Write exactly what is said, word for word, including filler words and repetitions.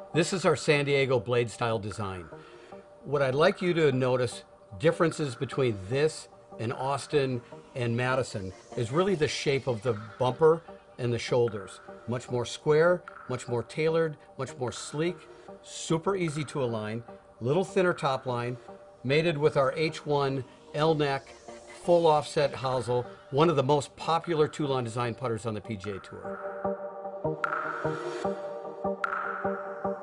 This is our San Diego blade style design. What I'd like you to notice differences between this and Austin and Madison is really the shape of the bumper and the shoulders. Much more square, much more tailored, much more sleek, super easy to align, little thinner top line, mated with our H one L-neck, full offset hosel, one of the most popular Toulon Design putters on the P G A Tour.